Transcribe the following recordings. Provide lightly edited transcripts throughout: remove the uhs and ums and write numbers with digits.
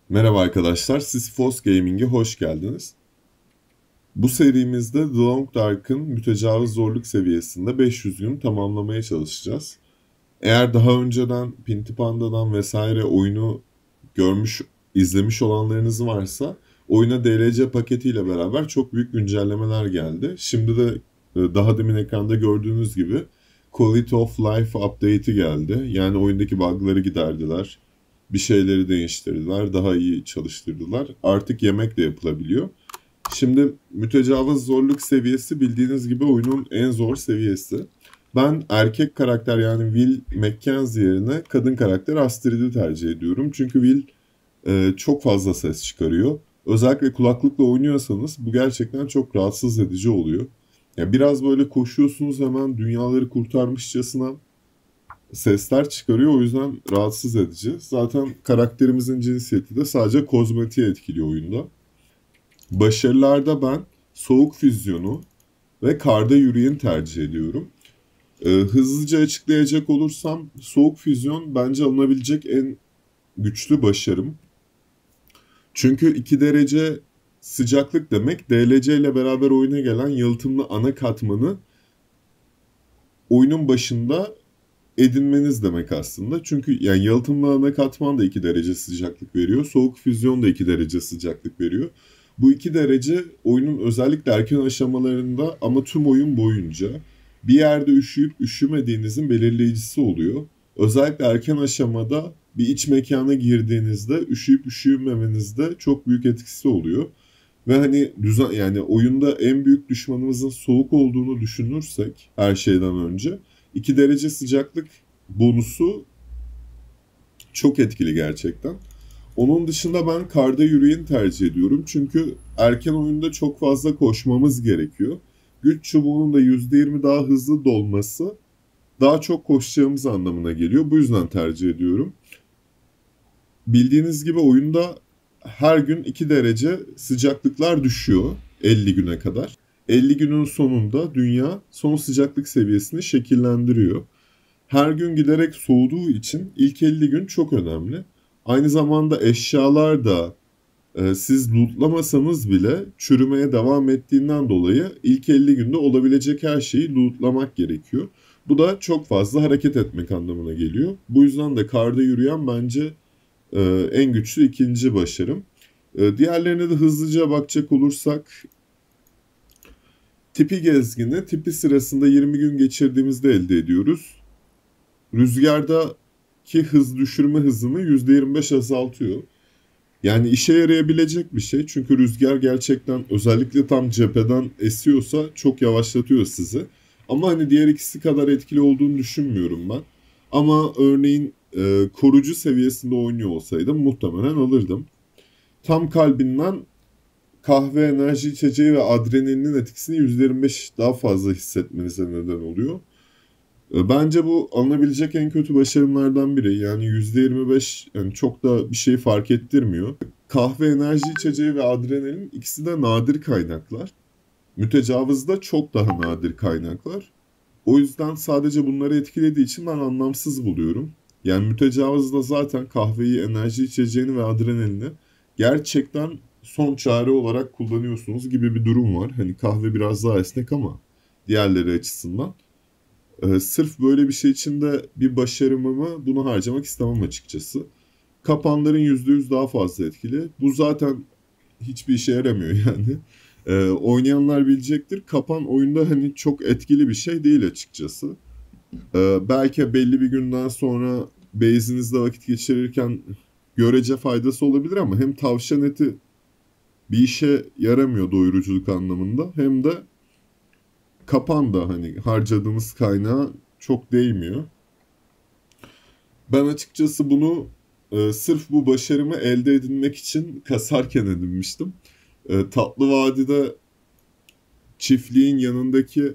Merhaba arkadaşlar, Sisyphos Gaming'e hoş geldiniz. Bu serimizde The Long Dark'ın mütecavüz zorluk seviyesinde 500 gün tamamlamaya çalışacağız. Eğer daha önceden Pinti Panda'dan vesaire oyunu görmüş, izlemiş olanlarınız varsa oyuna DLC paketiyle beraber çok büyük güncellemeler geldi. Şimdi de daha demin ekranda gördüğünüz gibi Quality of Life update'i geldi. Yani oyundaki bug'ları giderdiler. Bir şeyleri değiştirdiler, daha iyi çalıştırdılar. Artık yemek de yapılabiliyor. Şimdi mütecavız zorluk seviyesi bildiğiniz gibi oyunun en zor seviyesi. Ben erkek karakter yani Will Mackenzie yerine kadın karakter Astrid'i tercih ediyorum. Çünkü Will çok fazla ses çıkarıyor. Özellikle kulaklıkla oynuyorsanız bu gerçekten çok rahatsız edici oluyor. Ya biraz böyle koşuyorsunuz hemen dünyaları kurtarmışçasına sesler çıkarıyor, o yüzden rahatsız edici. Zaten karakterimizin cinsiyeti de sadece kozmetiği etkiliyor oyunda. Başarılarda ben soğuk füzyonu ve karda yürüyeni tercih ediyorum. Hızlıca açıklayacak olursam soğuk füzyon bence alınabilecek en güçlü başarım. Çünkü 2 derece sıcaklık demek DLC ile beraber oyuna gelen yalıtımlı ana katmanı oyunun başında edinmeniz demek aslında. Çünkü yani yalıtımlı ana katman da 2 derece sıcaklık veriyor. Soğuk füzyon da 2 derece sıcaklık veriyor. Bu 2 derece oyunun özellikle erken aşamalarında ama tüm oyun boyunca bir yerde üşüyüp üşümediğinizin belirleyicisi oluyor. Özellikle erken aşamada bir iç mekana girdiğinizde üşüyüp üşümemenizde çok büyük etkisi oluyor. Ve hani yani oyunda en büyük düşmanımızın soğuk olduğunu düşünürsek her şeyden önce 2 derece sıcaklık bonusu çok etkili gerçekten. Onun dışında ben karda yürüyeni tercih ediyorum. Çünkü erken oyunda çok fazla koşmamız gerekiyor. Güç çubuğunun da %20 daha hızlı dolması daha çok koşacağımız anlamına geliyor. Bu yüzden tercih ediyorum. Bildiğiniz gibi oyunda her gün 2 derece sıcaklıklar düşüyor 50 güne kadar. 50 günün sonunda dünya son sıcaklık seviyesini şekillendiriyor. Her gün giderek soğuduğu için ilk 50 gün çok önemli. Aynı zamanda eşyalar da siz lootlamasanız bile çürümeye devam ettiğinden dolayı ilk 50 günde olabilecek her şeyi lootlamak gerekiyor. Bu da çok fazla hareket etmek anlamına geliyor. Bu yüzden de karda yürüyen bence en güçlü ikinci başarım. Diğerlerine de hızlıca bakacak olursak tipi gezgini tipi sırasında 20 gün geçirdiğimizde elde ediyoruz. Rüzgardaki hız düşürme hızını %25 azaltıyor. Yani işe yarayabilecek bir şey. Çünkü rüzgar gerçekten özellikle tam cepheden esiyorsa çok yavaşlatıyor sizi. Ama hani diğer ikisi kadar etkili olduğunu düşünmüyorum ben. Ama örneğin korucu seviyesinde oynuyor olsaydım muhtemelen alırdım. Tam kalbinden kahve, enerji içeceği ve adrenalinin etkisini %25 daha fazla hissetmenize neden oluyor. Bence bu alınabilecek en kötü başarımlardan biri. Yani %25 yani çok da bir şey fark ettirmiyor. Kahve, enerji içeceği ve adrenalin ikisi de nadir kaynaklar. Mütecavızda çok daha nadir kaynaklar. O yüzden sadece bunları etkilediği için ben anlamsız buluyorum. Yani mütecavızda zaten kahveyi, enerji içeceğini ve adrenalini gerçekten son çare olarak kullanıyorsunuz gibi bir durum var. Hani kahve biraz daha esnek ama diğerleri açısından. Sırf böyle bir şey için de bir başarımımı bunu harcamak istemem açıkçası. Kapanların %100 daha fazla etkili. Bu zaten hiçbir işe yaramıyor yani. Oynayanlar bilecektir. Kapan oyunda hani çok etkili bir şey değil açıkçası. Belki belli bir günden sonra base'inizde vakit geçirirken görece faydası olabilir ama hem tavşan eti bir işe yaramıyor doyuruculuk anlamında hem de kapan da hani harcadığınız kaynağa çok değmiyor. Ben açıkçası bunu sırf bu başarımı elde edinmek için kasarken edinmiştim. Tatlı Vadi'de çiftliğin yanındaki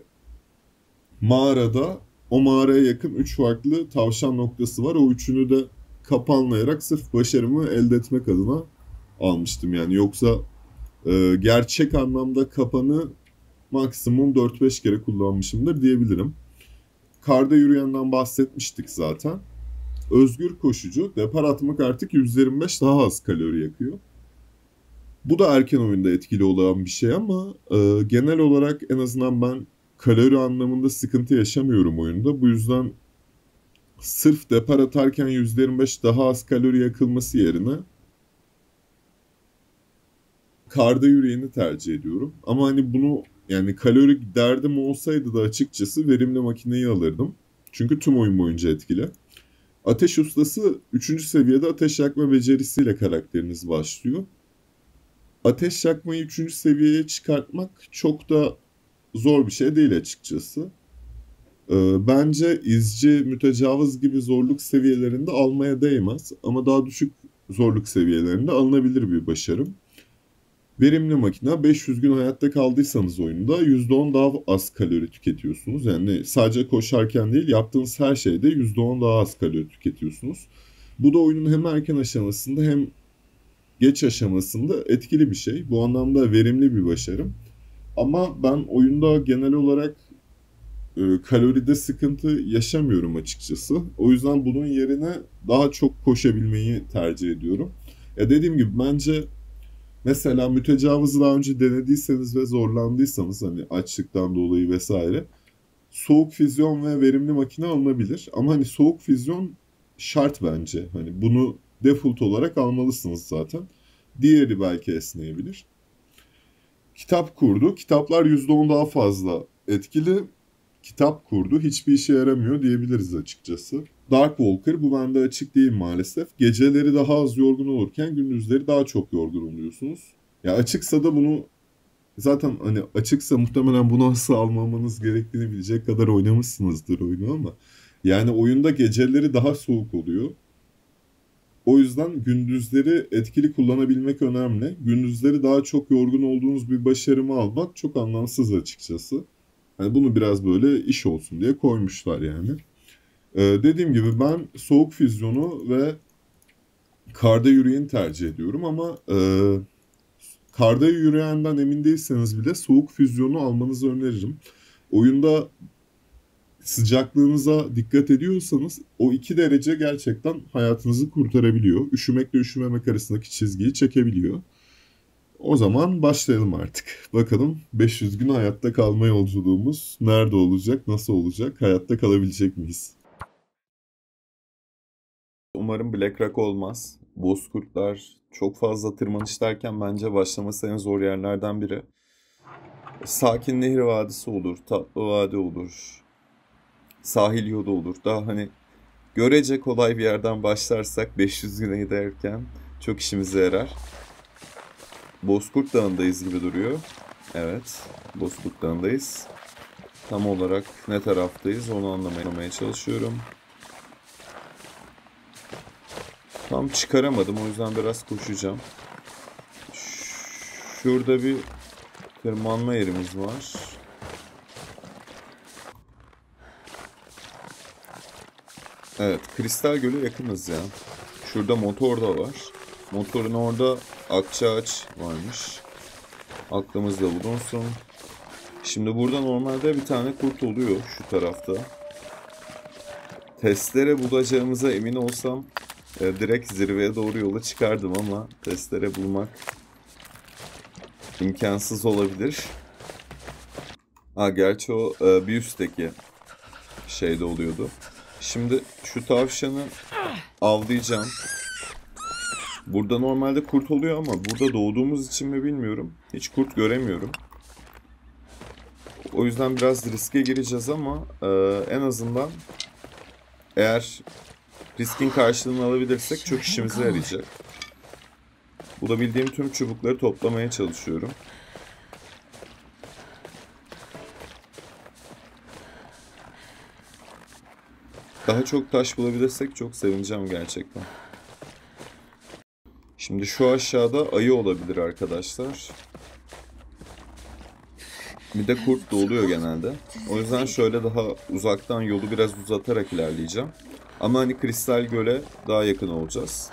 mağarada o mağaraya yakın 3 farklı tavşan noktası var. O üçünü de kapanlayarak sırf başarımı elde etmek adına almıştım. Yani yoksa gerçek anlamda kapanı maksimum 4-5 kere kullanmışımdır diyebilirim. Karda yürüyenden bahsetmiştik zaten. Özgür koşucu, depar atmak artık %25 daha az kalori yakıyor. Bu da erken oyunda etkili olan bir şey ama genel olarak en azından ben kalori anlamında sıkıntı yaşamıyorum oyunda. Bu yüzden sırf depar atarken %25 daha az kalori yakılması yerine karda yürüyeni tercih ediyorum. Ama hani bunu yani kalori derdim olsaydı da açıkçası verimli makineyi alırdım. Çünkü tüm oyun boyunca etkili. Ateş ustası 3. seviyede ateş yakma becerisiyle karakteriniz başlıyor. Ateş yakmayı 3. seviyeye çıkartmak çok da zor bir şey değil açıkçası. Bence izci, mütecavız gibi zorluk seviyelerinde almaya değmez. Ama daha düşük zorluk seviyelerinde alınabilir bir başarım. Verimli makine 500 gün hayatta kaldıysanız oyunda %10 daha az kalori tüketiyorsunuz. Yani sadece koşarken değil yaptığınız her şeyde %10 daha az kalori tüketiyorsunuz. Bu da oyunun hem erken aşamasında hem geç aşamasında etkili bir şey. Bu anlamda verimli bir başarım. Ama ben oyunda genel olarak kaloride sıkıntı yaşamıyorum açıkçası. O yüzden bunun yerine daha çok koşabilmeyi tercih ediyorum. Ya dediğim gibi bence mesela mütecavızı daha önce denediyseniz ve zorlandıysanız hani açlıktan dolayı vesaire soğuk füzyon ve verimli makine alınabilir. Ama hani soğuk füzyon şart bence. Hani bunu default olarak almalısınız zaten. Diğeri belki esneyebilir. Kitap kurdu. Kitaplar %10 daha fazla etkili. Kitap kurdu. Hiçbir işe yaramıyor diyebiliriz açıkçası. Dark Walker bu bende açık değil maalesef. Geceleri daha az yorgun olurken gündüzleri daha çok yorgun oluyorsunuz. Ya açıksa da bunu zaten hani açıksa muhtemelen bunu nasıl almamanız gerektiğini bilecek kadar oynamışsınızdır oyunu ama yani oyunda geceleri daha soğuk oluyor. O yüzden gündüzleri etkili kullanabilmek önemli. Gündüzleri daha çok yorgun olduğunuz bir başarımı almak çok anlamsız açıkçası. Hani bunu biraz böyle iş olsun diye koymuşlar yani. Dediğim gibi ben soğuk füzyonu ve karda yürüyeni tercih ediyorum ama karda yürüyenden emin değilseniz bile soğuk füzyonu almanızı öneririm. Oyunda sıcaklığınıza dikkat ediyorsanız o 2 derece gerçekten hayatınızı kurtarabiliyor. Üşümekle üşümemek arasındaki çizgiyi çekebiliyor. O zaman başlayalım artık. Bakalım 500 gün hayatta kalma yolculuğumuz nerede olacak, nasıl olacak, hayatta kalabilecek miyiz? Umarım Black Rock olmaz. Bozkurtlar çok fazla tırmanış derken bence başlaması en zor yerlerden biri. Sakin Nehir Vadisi olur, Tatlı Vadi olur, Sahil Yolu olur. Daha hani görece kolay bir yerden başlarsak 500 güne giderken çok işimize yarar. Bozkurt Dağı'ndayız gibi duruyor. Evet, Bozkurt Dağı'ndayız. Tam olarak ne taraftayız onu anlamaya çalışıyorum. Tam çıkaramadım o yüzden biraz koşacağım. Şurada bir tırmanma yerimiz var. Evet, Kristal Gölü yakınız ya. Şurada motor da var. Motorun orada Akçaağaç varmış. Aklımızda bulunsun. Şimdi burada normalde bir tane kurt oluyor şu tarafta. Testere bulacağımıza emin olsam direkt zirveye doğru yola çıkardım ama testere bulmak imkansız olabilir. Ha gerçi o bir üstteki şeyde oluyordu. Şimdi şu tavşanı avlayacağım. Burada normalde kurt oluyor ama burada doğduğumuz için mi bilmiyorum. Hiç kurt göremiyorum. O yüzden biraz riske gireceğiz ama en azından eğer riskin karşılığını alabilirsek çok işimize yarayacak. Bulabildiğim tüm çubukları toplamaya çalışıyorum. Daha çok taş bulabilirsek çok sevineceğim gerçekten. Şimdi şu aşağıda ayı olabilir arkadaşlar. Bir de kurt da oluyor genelde. O yüzden şöyle daha uzaktan yolu biraz uzatarak ilerleyeceğim. Ama hani Kristal Göl'e daha yakın olacağız.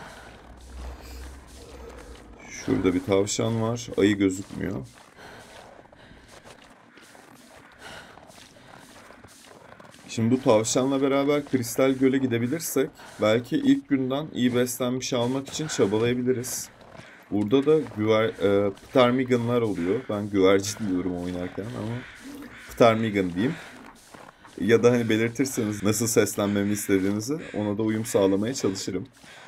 Şurada bir tavşan var. Ayı gözükmüyor. Şimdi bu tavşanla beraber Kristal Göl'e gidebilirsek belki ilk günden iyi beslenmiş almak için çabalayabiliriz. Burada da ptarmiganlar oluyor. Ben güvercin diyorum oynarken ama ptarmigan diyeyim. Ya da hani belirtirseniz nasıl seslenmemi istediğinizi, ona da uyum sağlamaya çalışırım.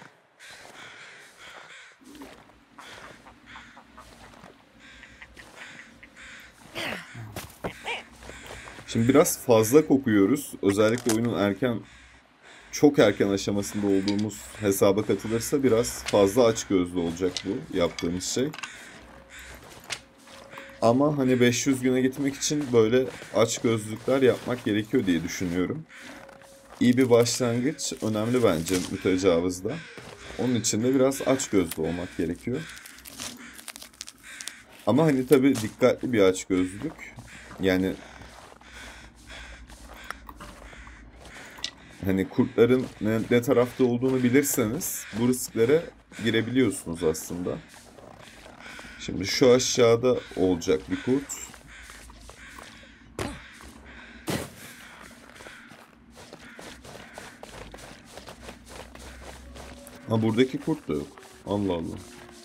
Şimdi biraz fazla kokuyoruz. Özellikle oyunun çok erken aşamasında olduğumuz hesaba katılırsa biraz fazla açgözlü olacak bu yaptığımız şey. Ama hani 500 güne gitmek için böyle açgözlülükler yapmak gerekiyor diye düşünüyorum. İyi bir başlangıç önemli bence mütecavızda. Onun için de biraz açgözlü olmak gerekiyor. Ama hani tabii dikkatli bir açgözlülük. Yani hani kurtların ne tarafta olduğunu bilirseniz bu risklere girebiliyorsunuz aslında. Şimdi şu aşağıda olacak bir kurt. Ha, buradaki kurt da yok. Allah Allah.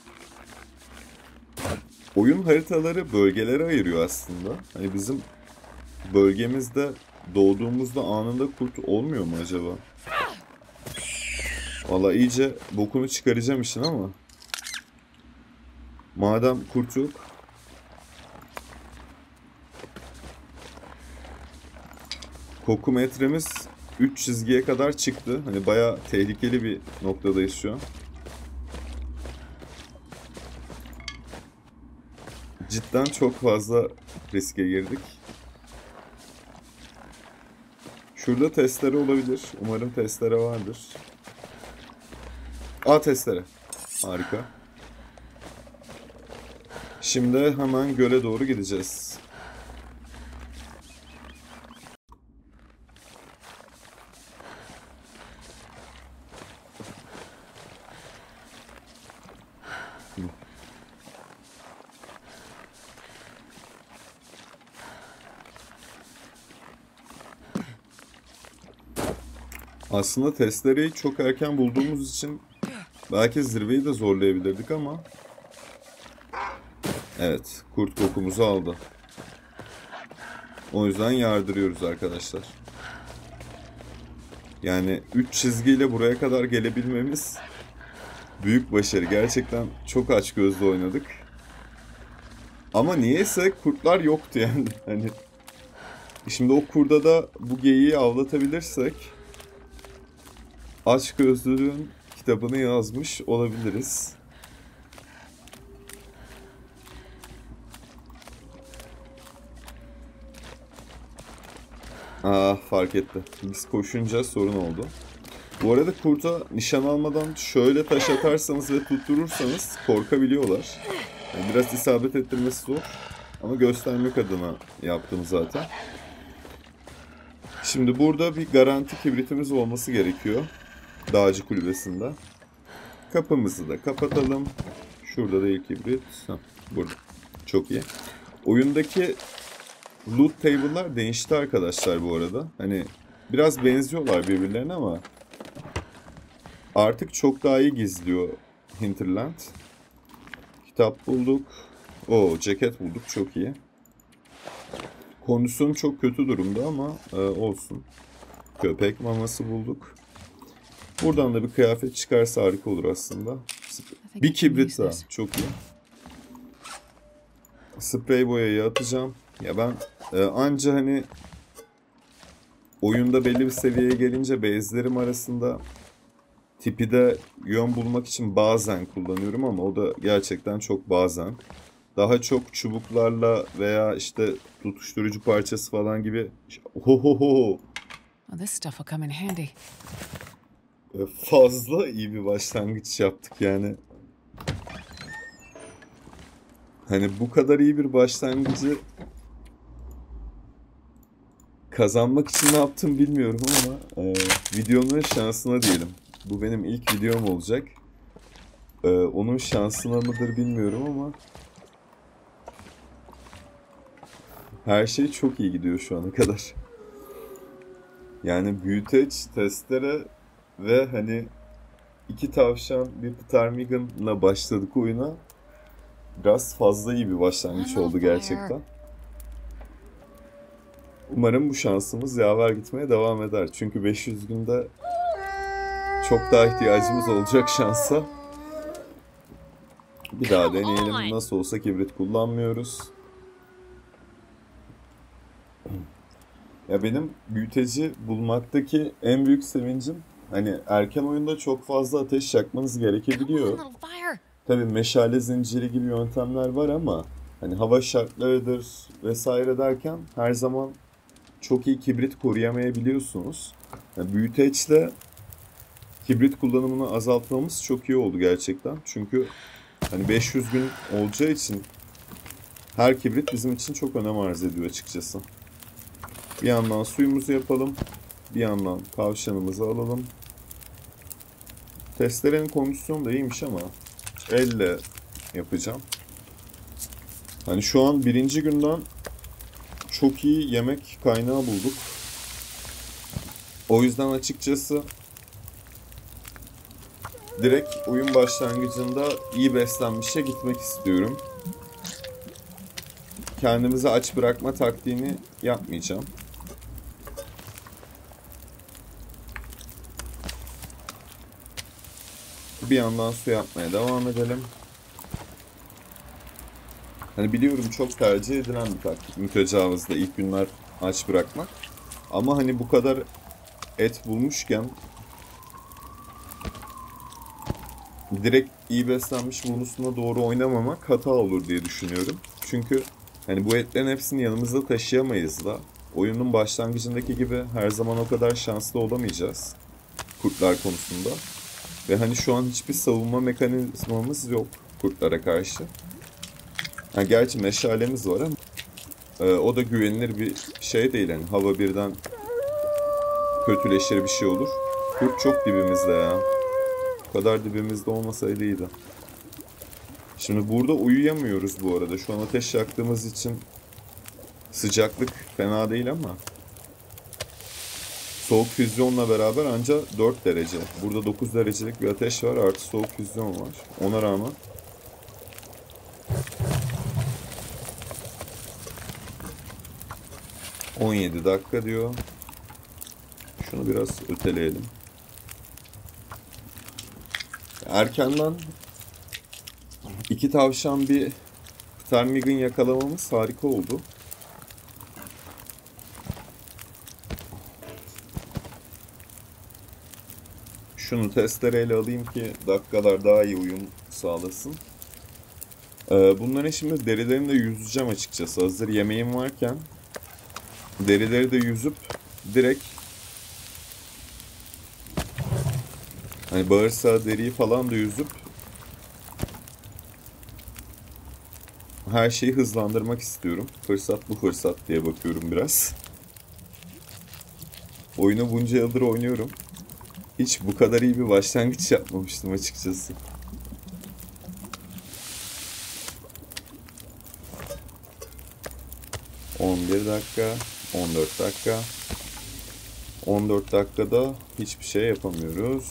Oyun haritaları bölgelere ayırıyor aslında. Hani bizim bölgemizde doğduğumuzda anında kurt olmuyor mu acaba? Valla iyice bokunu çıkaracağım işin ama. Madem kurt yok. Koku metremiz 3 çizgiye kadar çıktı. Hani bayağı tehlikeli bir noktadayız şu an. Cidden çok fazla riske girdik. Şurada testere olabilir. Umarım testere vardır. Aa, testere. Harika. Şimdi hemen göle doğru gideceğiz. Aslında testereyi çok erken bulduğumuz için belki zirveyi de zorlayabilirdik ama evet, kurt kokumuzu aldı. O yüzden yardırıyoruz arkadaşlar. Yani 3 çizgiyle buraya kadar gelebilmemiz büyük başarı. Gerçekten çok açgözlü oynadık. Ama niyeyse kurtlar yoktu yani. Hani şimdi o kurda da bu geyiği avlatabilirsek açgözlülüğün kitabını yazmış olabiliriz. Fark etti. Biz koşunca sorun oldu. Bu arada kurta nişan almadan şöyle taş atarsanız ve tutturursanız korkabiliyorlar. Yani biraz isabet ettirmesi zor. Ama göstermek adına yaptım zaten. Şimdi burada bir garanti kibritimiz olması gerekiyor. Dağcı kulübesinde. Kapımızı da kapatalım. Şurada değil kibrit. Burada. Çok iyi. Oyundaki loot table'lar değişti arkadaşlar bu arada. Hani biraz benziyorlar birbirlerine ama artık çok daha iyi gizliyor Hinterland. Kitap bulduk. Ceket bulduk. Çok iyi. Kondisyon çok kötü durumda ama olsun. Köpek maması bulduk. Buradan da bir kıyafet çıkarsa harika olur aslında. Bir kibrit daha. Çok iyi. Sprey boyayı atacağım. Ya ben anca hani oyunda belli bir seviyeye gelince base'lerim arasında tipi de yön bulmak için bazen kullanıyorum ama o da gerçekten çok bazen. Daha çok çubuklarla veya işte tutuşturucu parçası falan gibi fazla iyi bir başlangıç yaptık yani. Hani bu kadar iyi bir başlangıcı kazanmak için ne yaptım bilmiyorum ama videonun şansına diyelim. Bu benim ilk videom olacak. Onun şansına mıdır bilmiyorum ama her şey çok iyi gidiyor şu ana kadar. Yani büyüteç, testere ve hani iki tavşan bir ptarmiganla başladık oyuna. Biraz fazla iyi bir başlangıç I'm on oldu fire. gerçekten. Umarım bu şansımız yaver gitmeye devam eder. Çünkü 500 günde çok daha ihtiyacımız olacak şansa. Bir daha Come deneyelim. on. Nasıl olsa kibrit kullanmıyoruz. Ya benim büyüteci bulmaktaki en büyük sevincim hani erken oyunda çok fazla ateş yakmanız Come on, gerekebiliyor. little fire. Tabii meşale zinciri gibi yöntemler var ama hani hava şartlarıdır vesaire derken her zaman çok iyi kibrit koruyamayabiliyorsunuz. Yani büyüteçle kibrit kullanımını azaltmamız çok iyi oldu gerçekten. Çünkü hani 500 gün olacağı için her kibrit bizim için çok önem arz ediyor açıkçası. Bir yandan suyumuzu yapalım. Bir yandan tavşanımızı alalım. Testerenin kondisyonu da iyiymiş ama elle yapacağım. Hani şu an birinci günden çok iyi yemek kaynağı bulduk. O yüzden açıkçası direkt oyun başlangıcında iyi beslenmişe gitmek istiyorum. Kendimizi aç bırakma taktiğini yapmayacağım. Bir yandan su yapmaya devam edelim. Hani biliyorum çok tercih edilen bir taktik mütecavızda ilk günler aç bırakmak. Ama hani bu kadar et bulmuşken direkt iyi beslenmiş bonusuna doğru oynamamak hata olur diye düşünüyorum. Çünkü hani bu etlerin hepsini yanımızda taşıyamayız da. Oyunun başlangıcındaki gibi her zaman o kadar şanslı olamayacağız kurtlar konusunda. Ve hani şu an hiçbir savunma mekanizmamız yok kurtlara karşı. Ha, gerçi meşalemiz var ama o da güvenilir bir şey değil. Yani hava birden kötüleşir bir şey olur. Kurt çok dibimizde ya. Bu kadar dibimizde olmasaydı iyiydi. Şimdi burada uyuyamıyoruz bu arada. Şu an ateş yaktığımız için sıcaklık fena değil ama soğuk füzyonla beraber anca 4 derece. Burada 9 derecelik bir ateş var artı soğuk füzyon var. Ona rağmen 17 dakika diyor. Şunu biraz öteleyelim. Erkenden iki tavşan bir ptarmigan yakalamamız harika oldu. Şunu testereyle alayım ki dakikalar daha iyi uyum sağlasın. Bunların şimdi derilerini de yüzeceğim açıkçası. Hazır yemeğim varken derileri de yüzüp direkt hani bağırsağı, deriyi falan da yüzüp her şeyi hızlandırmak istiyorum. Fırsat bu fırsat diye bakıyorum biraz. Oyunu bunca yıldır oynuyorum. Hiç bu kadar iyi bir başlangıç yapmamıştım açıkçası. ...11 dakika... ...14 dakika... ...14 dakikada hiçbir şey yapamıyoruz.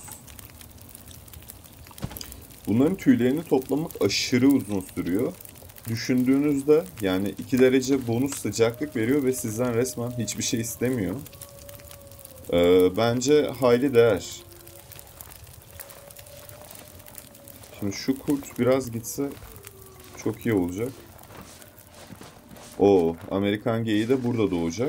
Bunların tüylerini toplamak aşırı uzun sürüyor. Düşündüğünüzde yani 2 derece bonus sıcaklık veriyor ve sizden resmen hiçbir şey istemiyor. Bence hayli değer. Şimdi şu kurt biraz gitse çok iyi olacak. O Amerikan geyiği de burada doğacak.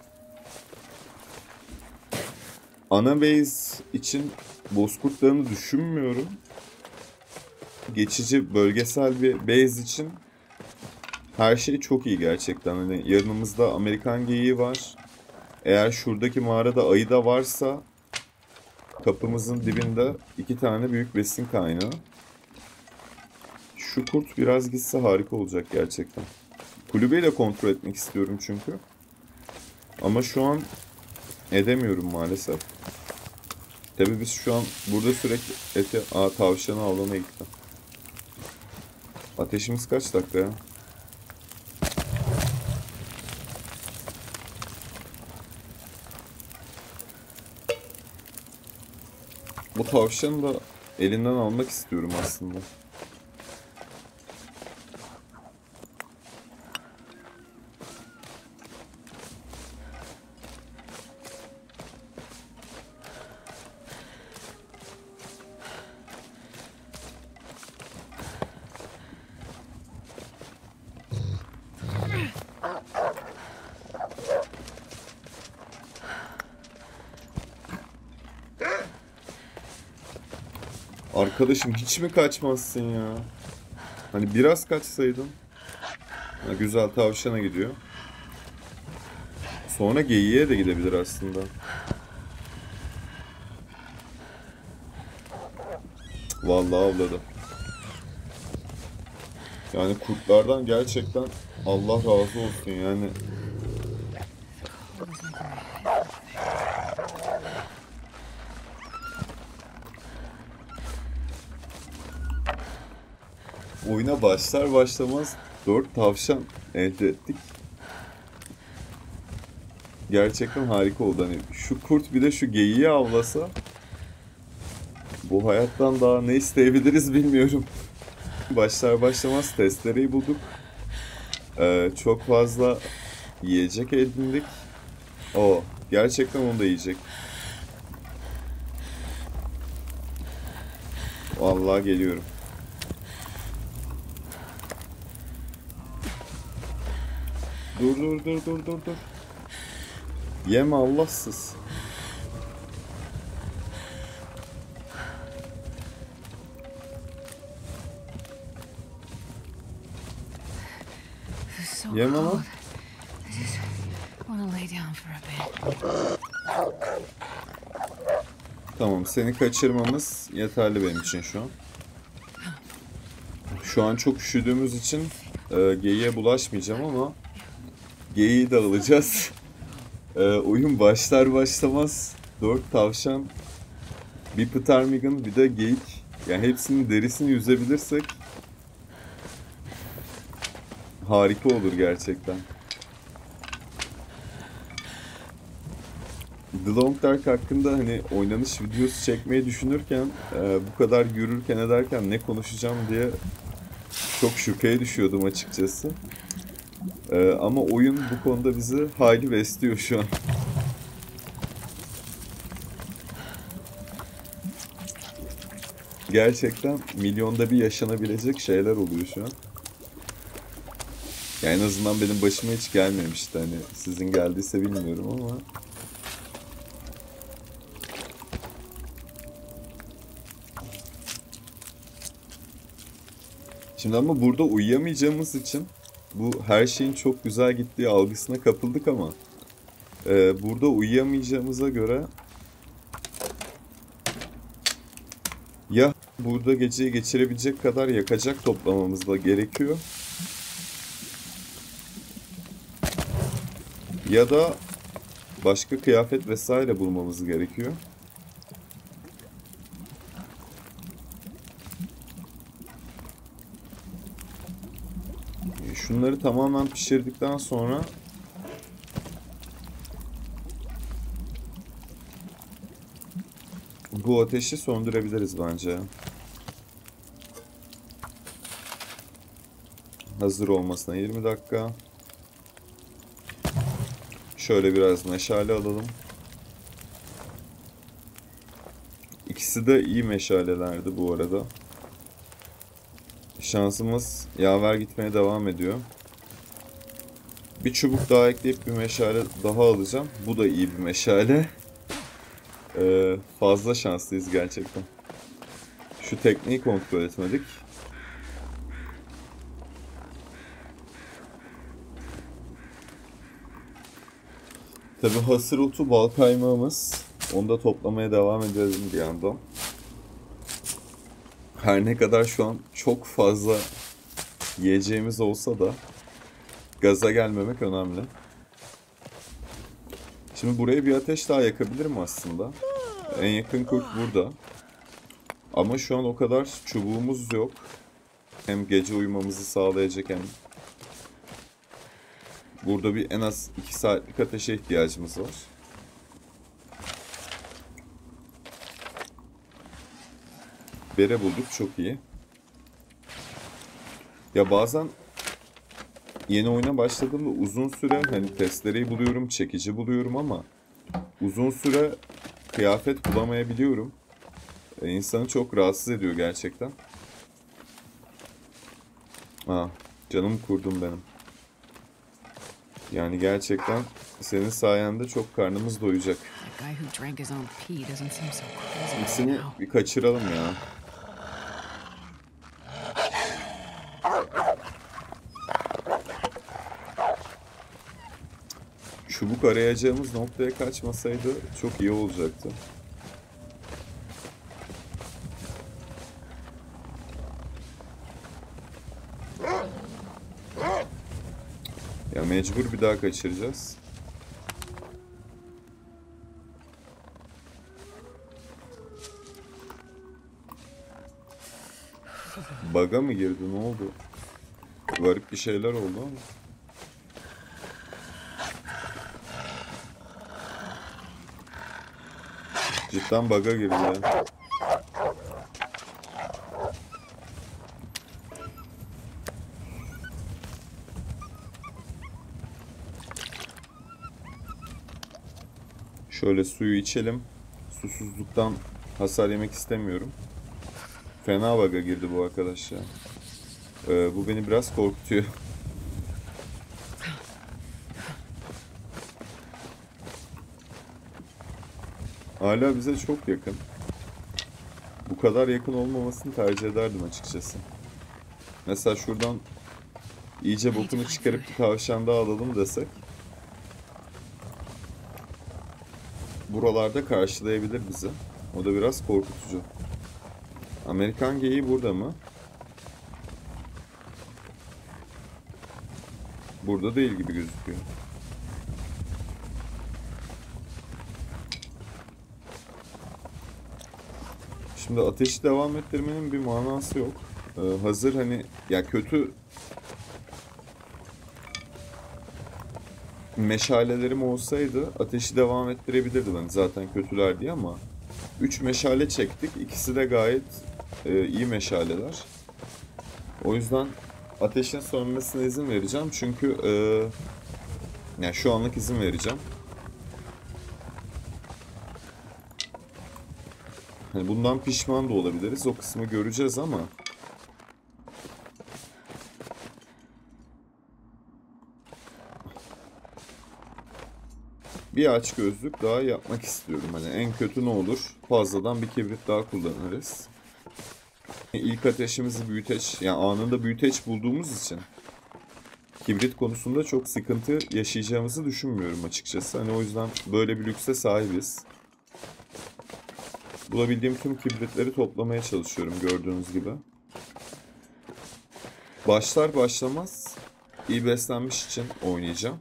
Ana base için bozkurtlarını düşünmüyorum. Geçici bölgesel bir base için her şey çok iyi gerçekten. Hani yanımızda Amerikan geyiği var. Eğer şuradaki mağarada ayı da varsa kapımızın dibinde 2 tane büyük besin kaynağı. Şu kurt biraz gitse harika olacak gerçekten. Kulübeyi de kontrol etmek istiyorum çünkü. Ama şu an edemiyorum maalesef. Tabii biz şu an burada sürekli tavşanı avlamaya gittim. Ateşimiz kaç dakika ya? tavşanı da elinden almak istiyorum aslında. Arkadaşım hiç mi kaçmazsın ya? Hani biraz kaçsaydın. Ha, güzel, tavşana gidiyor. Sonra geyiğe de gidebilir aslında. Vallahi avladı. Yani kurtlardan gerçekten Allah razı olsun yani. Oyuna başlar başlamaz 4 tavşan elde ettik. Gerçekten harika oldu. Hani şu kurt bir de şu geyiği avlasa, bu hayattan daha ne isteyebiliriz bilmiyorum. Başlar başlamaz testereyi bulduk. Çok fazla yiyecek edindik. O gerçekten onu da yiyecek. Vallahi geliyorum. Dur dur dur dur dur dur. Yeme Allahsız. Yeme lan. Tamam, seni kaçırmamız yeterli benim için şu an. Şu an çok üşüdüğümüz için geyiğe bulaşmayacağım ama geyiği de alacağız. Oyun başlar başlamaz 4 tavşan, bir ptarmigan, bir de geyik. Yani hepsinin derisini yüzebilirsek harika olur gerçekten. The Long Dark hakkında hani oynanış videosu çekmeyi düşünürken bu kadar yürürken ederken ne konuşacağım diye çok şüpheye düşüyordum açıkçası. Ama oyun bu konuda bizi hayli besliyor şu an. Gerçekten milyonda bir yaşanabilecek şeyler oluyor şu an. Yani en azından benim başıma hiç gelmemişti. Hani sizin geldiyse bilmiyorum ama. Şimdi ama burada uyuyamayacağımız için bu her şeyin çok güzel gittiği algısına kapıldık ama burada uyuyamayacağımıza göre ya burada geceyi geçirebilecek kadar yakacak toplamamız da gerekiyor ya da başka kıyafet vesaire bulmamız gerekiyor. Şunları tamamen pişirdikten sonra bu ateşi söndürebiliriz bence. Hazır olmasına 20 dakika. Şöyle biraz meşale alalım. İkisi de iyi meşalelerdi bu arada. Şansımız yaver gitmeye devam ediyor. Bir çubuk daha ekleyip bir meşale daha alacağım. Bu da iyi bir meşale. Fazla şanslıyız gerçekten. Şu tekniği kontrol etmedik. Tabi hasır otu, bal kaymağımız. Onu da toplamaya devam edelim bir yandan. Her ne kadar şu an çok fazla yiyeceğimiz olsa da gaza gelmemek önemli. Şimdi buraya bir ateş daha yakabilirim aslında. En yakın kurt burada. Ama şu an o kadar çubuğumuz yok. Hem gece uyumamızı sağlayacak hem burada bir en az 2 saatlik ateşe ihtiyacımız var. Bere bulduk, çok iyi. Ya bazen yeni oyuna başladığımda uzun süre hani testereyi buluyorum, çekici buluyorum ama uzun süre kıyafet bulamayabiliyorum. İnsanı çok rahatsız ediyor gerçekten. Ah, canım kurdum benim. Yani gerçekten senin sayende çok karnımız doyacak. That guy who drank his own pee doesn't seem so crazy right İkisini now. bir kaçıralım ya. Çubuk arayacağımız noktaya kaçmasaydı çok iyi olacaktı. Ya mecbur bir daha kaçıracağız. Bug'a mı girdi? Ne oldu? Garip bir şeyler oldu ama. Cidden bug'a girdi ya. Şöyle suyu içelim. Susuzluktan hasar yemek istemiyorum. Fena bug'a girdi bu arkadaş ya. Bu beni biraz korkutuyor. Hala bize çok yakın. Bu kadar yakın olmamasını tercih ederdim açıkçası. Mesela şuradan iyice bokunu çıkarıp bir tavşan daha alalım desek. Buralarda karşılayabilir bizi. O da biraz korkutucu. Amerikan geyiği burada mı? Burada değil gibi gözüküyor. Şimdi ateşi devam ettirmenin bir manası yok. Hazır hani ya kötü meşalelerim olsaydı ateşi devam ettirebilirdim hani zaten kötüler diye ama 3 meşale çektik. İkisi de gayet iyi meşaleler. O yüzden ateşin sönmesine izin vereceğim çünkü yani şu anlık izin vereceğim. Hani bundan pişman da olabiliriz. O kısmı göreceğiz ama bir açgözlük daha yapmak istiyorum. Hani en kötü ne olur? Fazladan bir kibrit daha kullanırız. İlk ateşimizi büyüteç, yani anında büyüteç bulduğumuz için kibrit konusunda çok sıkıntı yaşayacağımızı düşünmüyorum açıkçası. Hani o yüzden böyle bir lükse sahibiz. Bulabildiğim tüm kibritleri toplamaya çalışıyorum gördüğünüz gibi. Başlar başlamaz iyi beslenmiş için oynayacağım.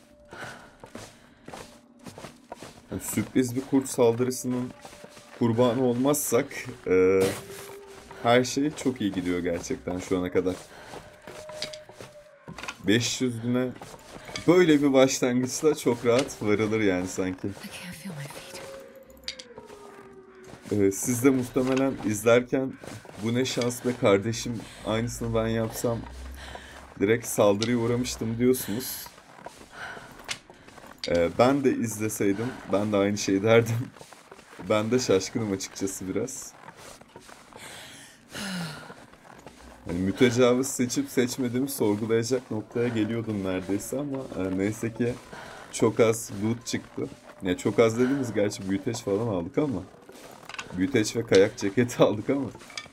Yani sürpriz bir kurt saldırısının kurbanı olmazsak her şey çok iyi gidiyor gerçekten şu ana kadar. 500 güne böyle bir başlangıçta çok rahat varılır yani sanki. I can't feel my feet. Siz de muhtemelen izlerken bu ne şans be kardeşim aynısını ben yapsam direkt saldırıya uğramıştım diyorsunuz. Ben de izleseydim ben de aynı şeyi derdim. Ben de şaşkınım açıkçası biraz. Yani mütecavız seçip seçmediğimi sorgulayacak noktaya geliyordum neredeyse ama neyse ki çok az loot çıktı. Ya çok az dediğimiz gerçi büyüteç falan aldık ama büyüteç ve kayak ceketi aldık ama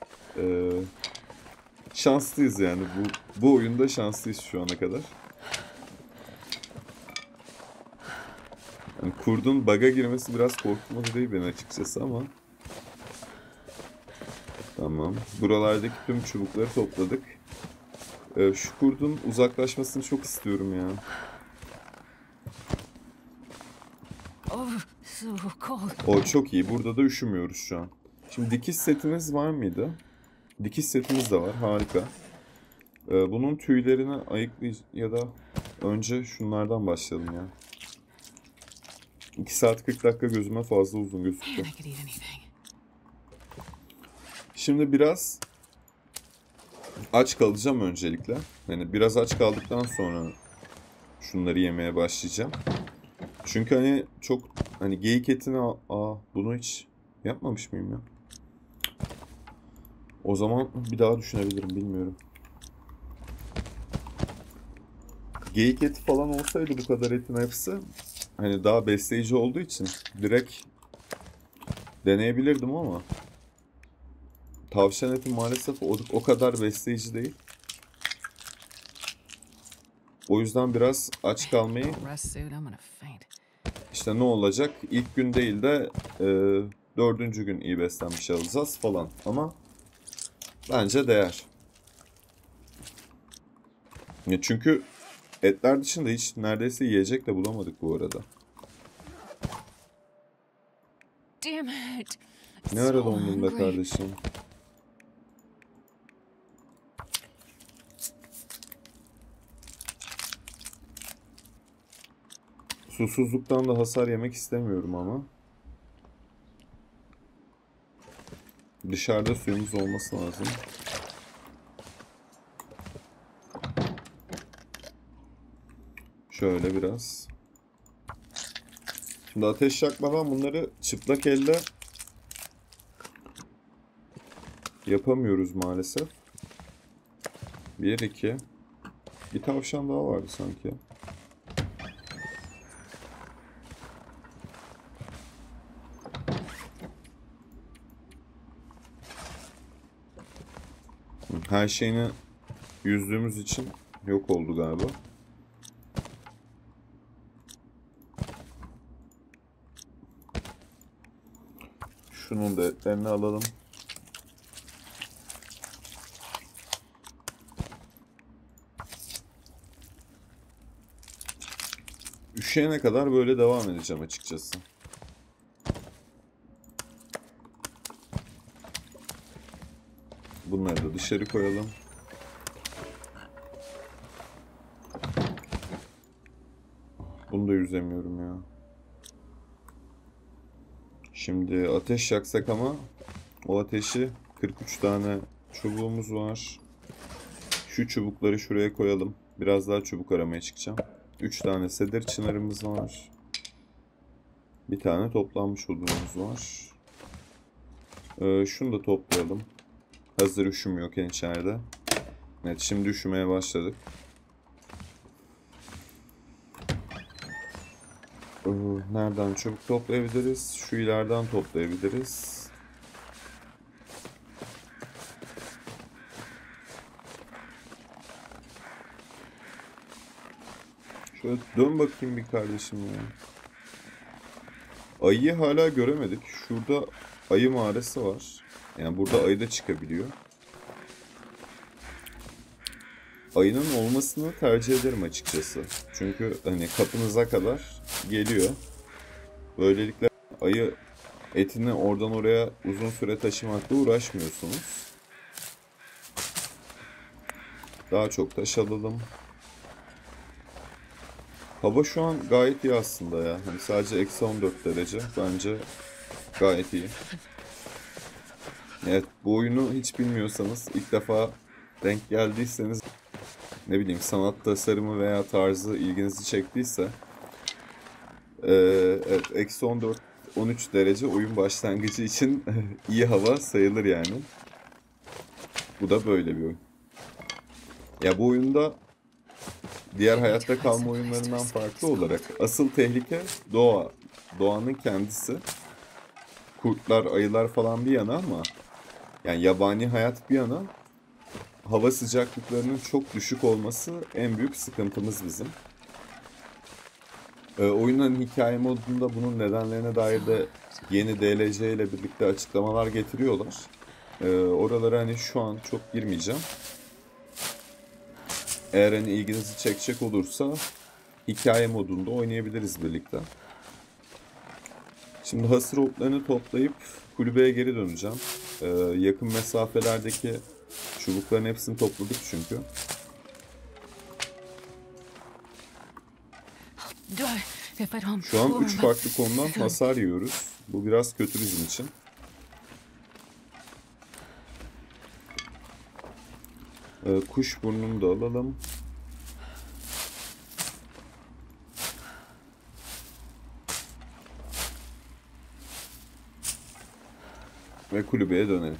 şanslıyız yani bu oyunda şanslıyız şu ana kadar. Yani kurdun bug'a girmesi biraz korkutmadı değil beni açıkçası ama tamam. Buralardaki tüm çubukları topladık. Şu kurdun uzaklaşmasını çok istiyorum ya. Oh, so cold. O çok iyi. Burada da üşümüyoruz şu an. Şimdi dikiş setimiz var mıydı? Dikiş setimiz de var. Harika. Bunun tüylerini ayıklayacağız ya da önce şunlardan başlayalım ya. 2 saat 40 dakika gözüme fazla uzun gözüktü. Man, I could eat anything. Şimdi biraz aç kalacağım öncelikle. Hani biraz aç kaldıktan sonra şunları yemeye başlayacağım. Çünkü hani çok hani geyik etini bunu hiç yapmamış mıyım ya? O zaman bir daha düşünebilirim, bilmiyorum. Geyik eti falan olsaydı bu kadar etin hepsi hani daha besleyici olduğu için direkt deneyebilirdim ama tavşan eti maalesef o kadar besleyici değil. O yüzden biraz aç kalmayı, Rest suit, I'm gonna faint. işte ne olacak ilk gün değil de 4. gün iyi beslenmiş alacağız falan, ama bence değer. Ya çünkü etler dışında hiç neredeyse yiyecek de bulamadık bu arada. Damn it. Ne ara So dondun be hungry. kardeşim? Susuzluktan da hasar yemek istemiyorum ama. Dışarıda suyumuz olması lazım. Şöyle biraz. Şimdi ateş yakmadan bunları çıplak elle yapamıyoruz maalesef. 1, 2. Bir tavşan daha vardı sanki. Her şeyini yüzdüğümüz için yok oldu galiba. Şunun da etlerini alalım. Üşüyene kadar böyle devam edeceğim açıkçası. Bunları da dışarı koyalım. Bunu da yüzemiyorum ya. Şimdi ateş yaksak ama o ateşi 43 tane çubuğumuz var. Şu çubukları şuraya koyalım. Biraz daha çubuk aramaya çıkacağım. 3 tane sedir çınarımız var. Bir tane toplanmış odunumuz var. Şunu da toplayalım. Hazır üşümüyorken içeride. Evet, şimdi üşümeye başladık. Nereden çubuk toplayabiliriz? Şu ileriden toplayabiliriz. Şöyle dön bakayım bir kardeşim ya. Ayıyı hala göremedik. Şurada ayı mağarası var. Yani burada ayı da çıkabiliyor. Ayının olmasını tercih ederim açıkçası. Çünkü hani kapınıza kadar geliyor. Böylelikle ayı etini oradan oraya uzun süre taşımakla uğraşmıyorsunuz. Daha çok taş alalım. Hava şu an gayet iyi aslında ya. Hani sadece eksi 14 derece. Bence gayet iyi. Evet, bu oyunu hiç bilmiyorsanız, ilk defa denk geldiyseniz, ne bileyim sanat tasarımı veya tarzı ilginizi çektiyse, evet, eksi 14-13 derece oyun başlangıcı için iyi hava sayılır yani. Bu da böyle bir oyun. Ya bu oyunda diğer hayatta kalma oyunlarından farklı olarak asıl tehlike doğa. Doğanın kendisi. Kurtlar, ayılar falan bir yana ama yani yabani hayat bir yana, hava sıcaklıklarının çok düşük olması en büyük sıkıntımız bizim. Oyunun hikaye modunda bunun nedenlerine dair de yeni DLC ile birlikte açıklamalar getiriyorlar. Oralara hani şu an çok girmeyeceğim. Eğer hani ilginizi çekecek olursa hikaye modunda oynayabiliriz birlikte. Şimdi hasır otlarını toplayıp kulübeye geri döneceğim. Yakın mesafelerdeki çubukların hepsini topladık çünkü. Şu an 3 farklı konudan hasar yiyoruz. Bu biraz kötü bizim için. Kuş burnunu da alalım. Ve kulübeye dönelim.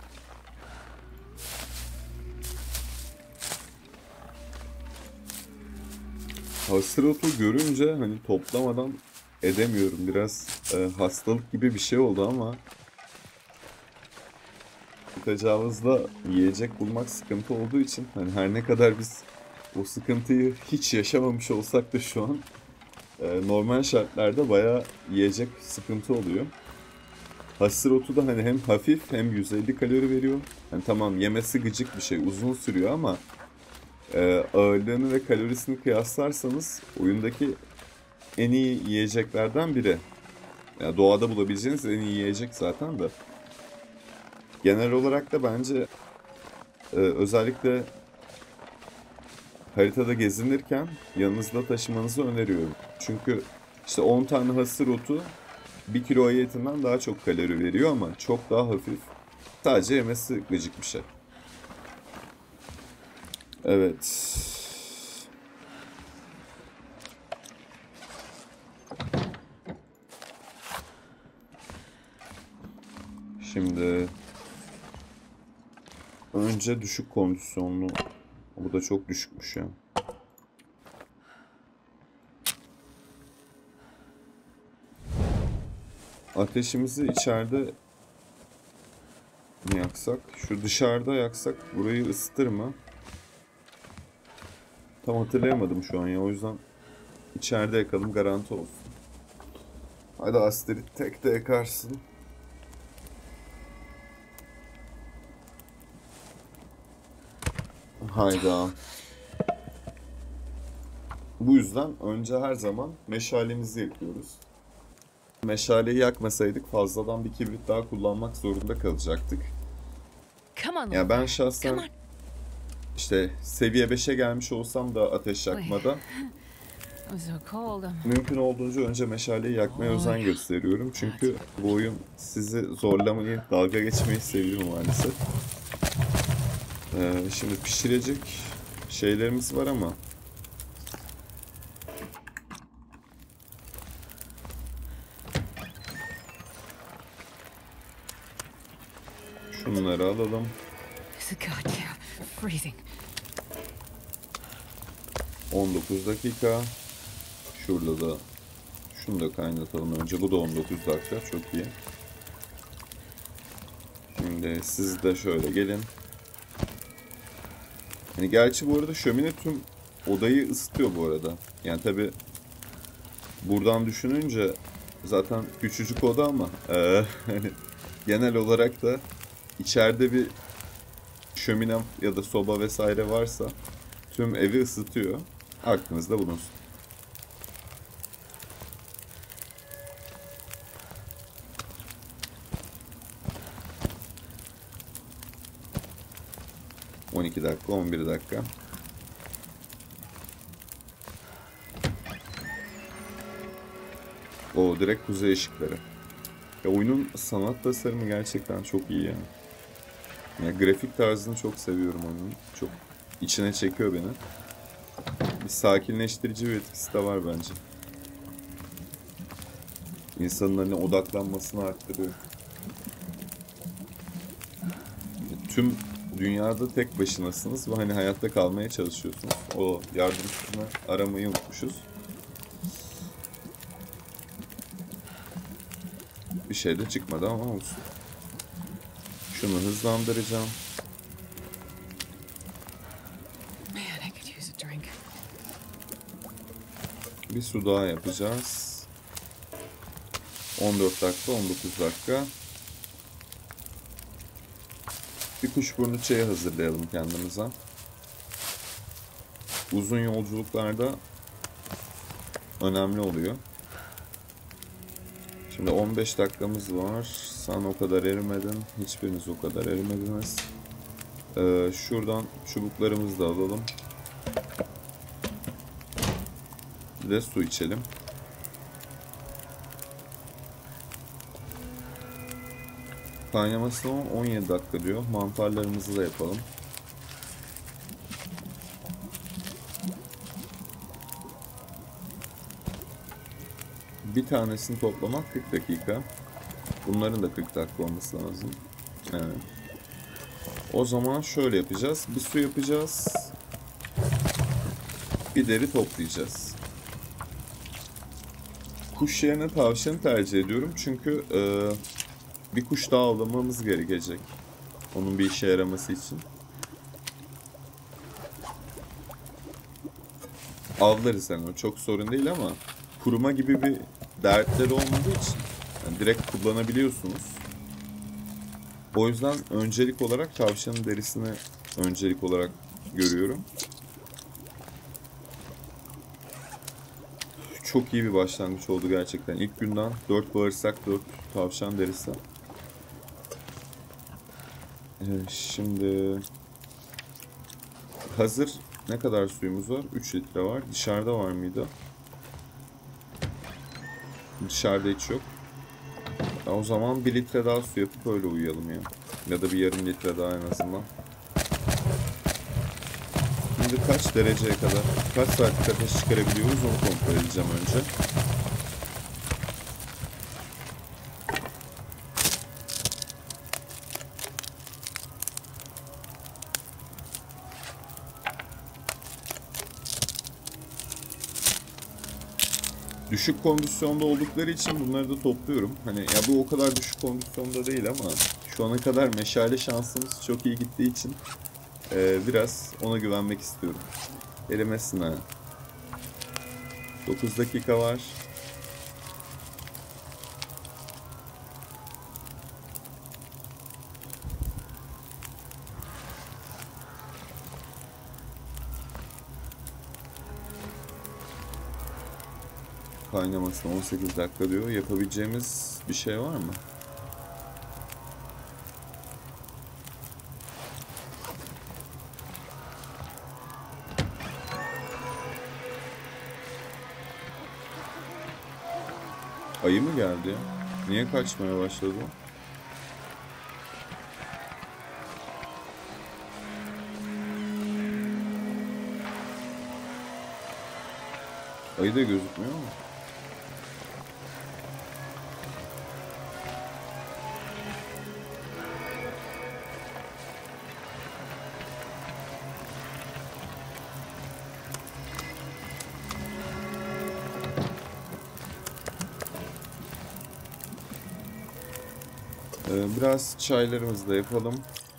Hasırotu görünce hani toplamadan edemiyorum. Biraz hastalık gibi bir şey oldu ama tecavüzle yiyecek bulmak sıkıntı olduğu için hani her ne kadar biz o sıkıntıyı hiç yaşamamış olsak da şu an normal şartlarda bayağı yiyecek sıkıntı oluyor. Hasır otu da hani hem hafif hem 150 kalori veriyor. Hani tamam yemesi gıcık bir şey, uzun sürüyor ama ağırlığını ve kalorisini kıyaslarsanız oyundaki en iyi yiyeceklerden biri. Yani doğada bulabileceğiniz en iyi yiyecek zaten de. Genel olarak da bence özellikle haritada gezinirken yanınızda taşımanızı öneriyorum. Çünkü işte 10 tane hasır otu 1 kilo ayı etinden daha çok kalori veriyor ama çok daha hafif. Sadece yemesi gıcık bir şey. Evet. Şimdi önce düşük kondisyonlu. Bu da çok düşükmüş ya. Ateşimizi içeride mi yaksak? Şu dışarıda yaksak burayı ısıtır mı? Tam hatırlayamadım şu an ya. O yüzden içeride yakalım, garanti olsun. Hadi Astrid tek de yakarsın. Hayda. Bu yüzden önce her zaman meşalemizi yakıyoruz. Meşaleyi yakmasaydık fazladan bir kibrit daha kullanmak zorunda kalacaktık. Come on, Ya ben come şahsen on. işte seviye 5'e gelmiş olsam da ateş yakmada I'm so cold. mümkün olduğunca önce meşaleyi yakmaya özen gösteriyorum. Çünkü bu oyun sizi zorlamayı, dalga geçmeyi seviyor maalesef. Şimdi pişirecek şeylerimiz var ama şunları alalım. It's a goddamn freezing. 19 dakika. Şurada da şunu da kaynatalım önce. Bu da 19 dakika. Çok iyi. Şimdi siz de şöyle gelin. Yani gerçi bu arada şömine tüm odayı ısıtıyor bu arada. Yani tabi buradan düşününce zaten küçücük oda ama hani genel olarak da içeride bir şömine ya da soba vesaire varsa tüm evi ısıtıyor. Aklınızda bulunsun. ...12 dakika, 11 dakika. O direkt kuzey ışıkları. Ya oyunun sanat tasarımı gerçekten çok iyi yani. Ya grafik tarzını çok seviyorum oyunun. Çok içine çekiyor beni. Bir sakinleştirici bir etkisi de var bence. İnsanın hani odaklanmasını arttırıyor. Tüm dünyada tek başınasınız ve hani hayatta kalmaya çalışıyorsunuz. O yardımcısını aramayı unutmuşuz. Bir şey de çıkmadı ama olsun. Şunu hızlandıracağım. Man, I could use a drink. Bir su daha yapacağız. 14 dakika, 19 dakika. Bir kuşburnu çayı hazırlayalım kendimize. Uzun yolculuklarda önemli oluyor. Şimdi 15 dakikamız var. Sen o kadar erimedin. Hiçbiriniz o kadar erimediniz. Şuradan çubuklarımızı da alalım. Bir de su içelim. Kaynamasına 17 dakika diyor. Mantarlarımızı da yapalım. Bir tanesini toplamak 40 dakika. Bunların da 40 dakika olması lazım. Evet. O zaman şöyle yapacağız. Bir su yapacağız. Bir deri toplayacağız. Kuş yerine tavşanı tercih ediyorum. Çünkü bir kuş daha avlamamız gerekecek. Onun bir işe yaraması için. Avlarız yani, o çok sorun değil ama kuruma gibi bir dertleri olmadığı için yani direkt kullanabiliyorsunuz. O yüzden öncelik olarak tavşanın derisini öncelik olarak görüyorum. Çok iyi bir başlangıç oldu gerçekten. İlk günden 4 bağırsak 4 tavşan derisi. Şimdi hazır ne kadar suyumuz var? 3 litre var. Dışarıda var mıydı? Dışarıda hiç yok. O zaman 1 litre daha su yapıp öyle uyuyalım ya. Ya da bir yarım litre daha en azından. Şimdi kaç dereceye kadar, kaç saatlik ateş çıkarabiliyoruz onu kontrol edeceğim önce. Düşük kondisyonda oldukları için bunları da topluyorum. Hani ya bu o kadar düşük kondisyonda değil ama şu ana kadar meşale şansımız çok iyi gittiği için biraz ona güvenmek istiyorum. Erimesin ha. 9 dakika var. Kaynamasına 18 dakika diyor. Yapabileceğimiz bir şey var mı? Ayı mı geldi ya? Niye kaçmaya başladı o? Ayı da gözükmüyor mu? Biraz çaylarımızı da yapalım.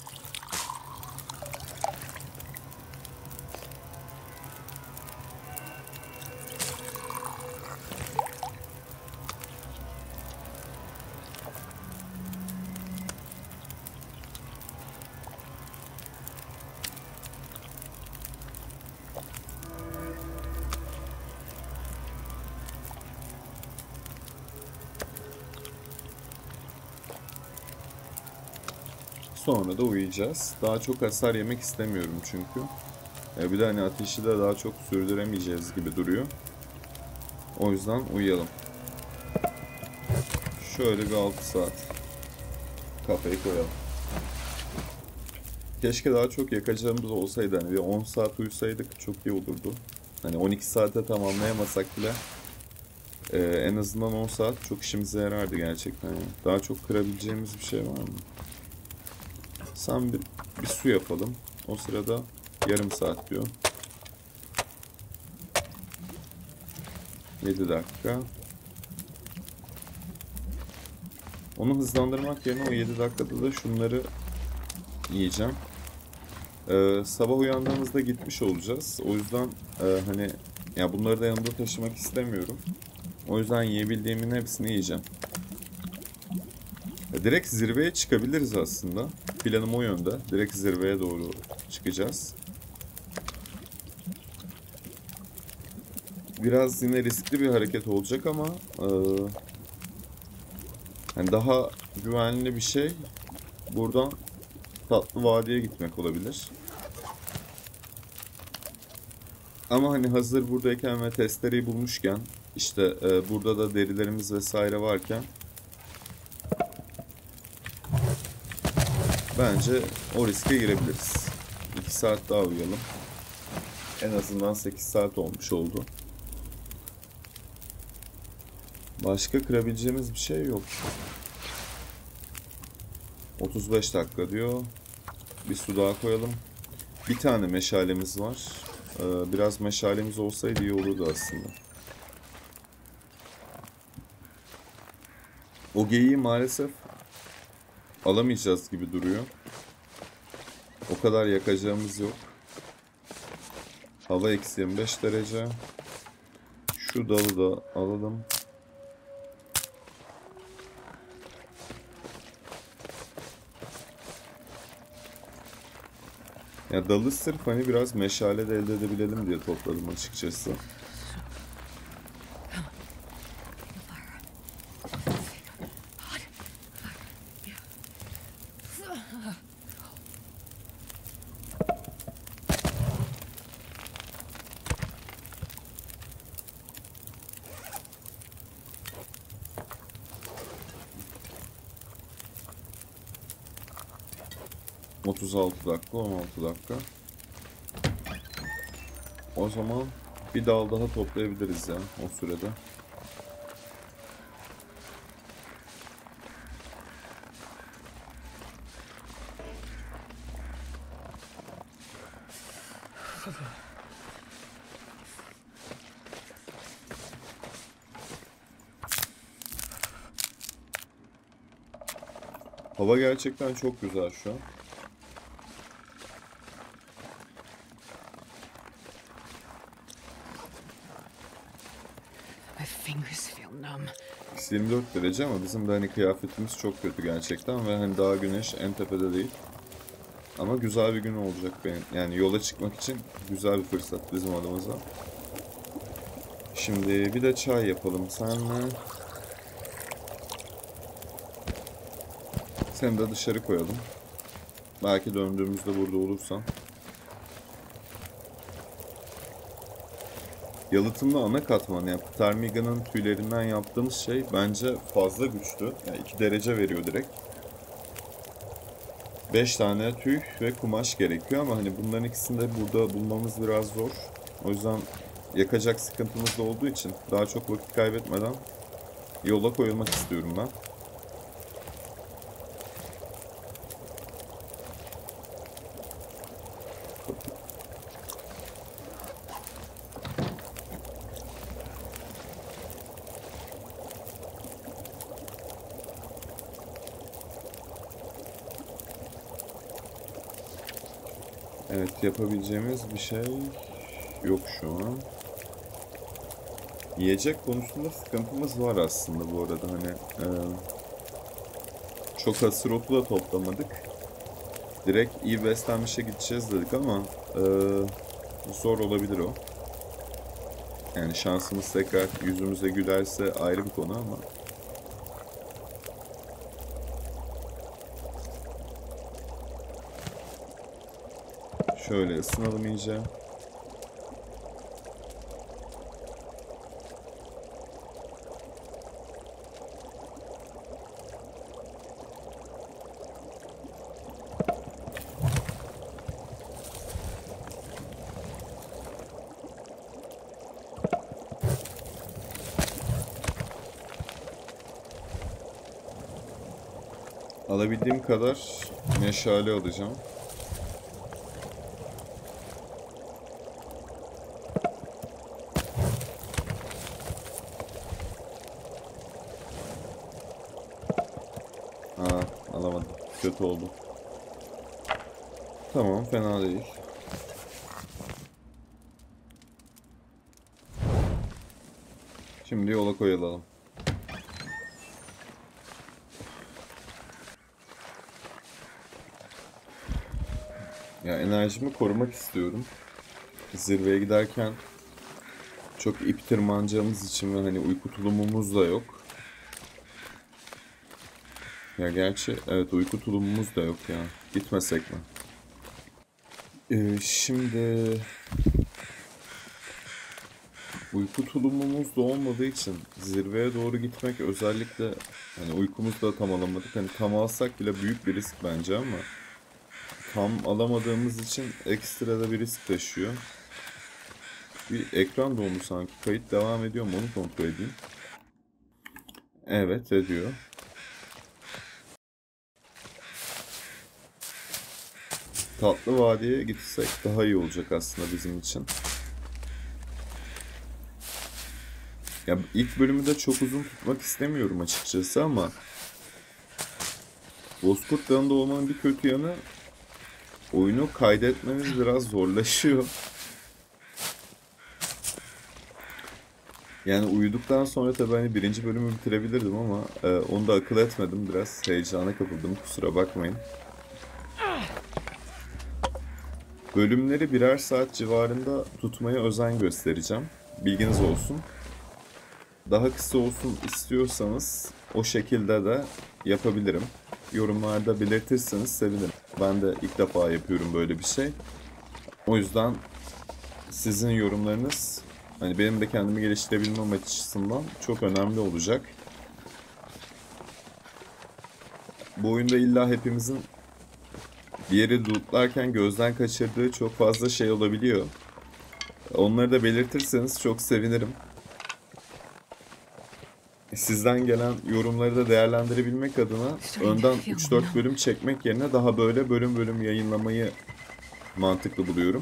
Sonra da uyuyacağız. Daha çok hasar yemek istemiyorum çünkü. Bir de hani ateşi de daha çok sürdüremeyeceğiz gibi duruyor. O yüzden uyuyalım. Şöyle bir 6 saat kafayı koyalım. Keşke daha çok yakacağımız olsaydı. Hani bir 10 saat uyusaydık çok iyi olurdu. Hani 12 saate tamamlayamasak bile en azından 10 saat çok işimize yarardı gerçekten. Yani. Daha çok kırabileceğimiz bir şey var mı? Sen bir su yapalım. O sırada yarım saat diyor. 7 dakika. Onu hızlandırmak yerine o 7 dakikada da şunları yiyeceğim. Sabah uyandığımızda gitmiş olacağız. O yüzden hani ya bunları da yanımda taşımak istemiyorum. O yüzden yiyebildiğimin hepsini yiyeceğim. Direkt zirveye çıkabiliriz aslında. Planım o yönde. Direkt zirveye doğru çıkacağız. Biraz yine riskli bir hareket olacak ama yani daha güvenli bir şey buradan Tatlı Vadi'ye gitmek olabilir. Ama hani hazır buradayken ve testereyi bulmuşken işte burada da derilerimiz vesaire varken bence o riske girebiliriz. 2 saat daha uyuyalım. En azından 8 saat olmuş oldu. Başka kırabileceğimiz bir şey yok. 35 dakika diyor. Bir su daha koyalım. Bir tane meşalemiz var. Biraz meşalemiz olsaydı iyi olurdu aslında. O geyiği maalesef alamayacağız gibi duruyor. O kadar yakacağımız yok. Hava eksi 25 derece. Şu dalı da alalım. Ya dalı sırf hani biraz meşale de elde edebilelim diye topladım açıkçası. ...36 dakika, 16 dakika. O zaman bir dal daha toplayabiliriz ya o sürede. Hava gerçekten çok güzel şu an. My fingers feel numb. Eksi 24 derece ama bizim de hani kıyafetimiz çok kötü gerçekten ve hani daha güneş en tepede değil. Ama güzel bir gün olacak benim. Yani yola çıkmak için güzel bir fırsat bizim adımıza. Şimdi bir de çay yapalım senle. Seni de dışarı koyalım. Belki döndüğümüzde burada olursan. Yalıtımlı ana katman, yani ptarmiganın tüylerinden yaptığımız şey bence fazla güçlü. Yani 2 derece veriyor direkt. 5 tane tüy ve kumaş gerekiyor ama hani bunların ikisini de burada bulmamız biraz zor. O yüzden yakacak sıkıntımız da olduğu için daha çok vakit kaybetmeden yola koyulmak istiyorum ben. Evet, yapabileceğimiz bir şey yok şu an. Yiyecek konusunda sıkıntımız var aslında bu arada, hani çok hasır otu da toplamadık. Direkt iyi beslenmişe gideceğiz dedik ama zor olabilir o. Yani şansımız tekrar yüzümüze gülerse ayrı bir konu ama. Şöyle ısınalım iyice. Alabildiğim kadar meşale alacağım. Alamadım. Kötü oldu. Tamam, fena değil. Şimdi yola koyulalım. Ya enerjimi korumak istiyorum. Zirveye giderken çok ip tırmanacağımız için ve hani uyku tulumumuz da yok. Ya gerçi evet, uyku tulumumuz da yok ya. Gitmesek mi? Şimdi uyku tulumumuz da olmadığı için zirveye doğru gitmek, özellikle hani uykumuzu da tam alamadık. Hani tam alsak bile büyük bir risk bence ama tam alamadığımız için ekstra da bir risk taşıyor. Bir ekran dolmuş sanki. Kayıt devam ediyor mu onu kontrol edeyim. Evet, ediyor. Tatlı Vadi'ye gitsek daha iyi olacak aslında bizim için. Ya ilk bölümü de çok uzun tutmak istemiyorum açıkçası ama Bozkurt Dağı'nda olmanın bir kötü yanı oyunu kaydetmemiz biraz zorlaşıyor. Yani uyuduktan sonra tabii hani birinci bölümü bitirebilirdim ama onu da akıl etmedim. Biraz heyecana kapıldım, kusura bakmayın. Bölümleri birer saat civarında tutmaya özen göstereceğim. Bilginiz olsun. Daha kısa olsun istiyorsanız o şekilde de yapabilirim. Yorumlarda belirtirseniz sevinirim. Ben de ilk defa yapıyorum böyle bir şey. O yüzden sizin yorumlarınız hani benim de kendimi geliştirebilmem açısından çok önemli olacak. Bu oyunda illa hepimizin bir yeri lootlarken gözden kaçırdığı çok fazla şey olabiliyor. Onları da belirtirseniz çok sevinirim. Sizden gelen yorumları da değerlendirebilmek adına önden 3-4 bölüm çekmek yerine daha böyle bölüm bölüm yayınlamayı mantıklı buluyorum.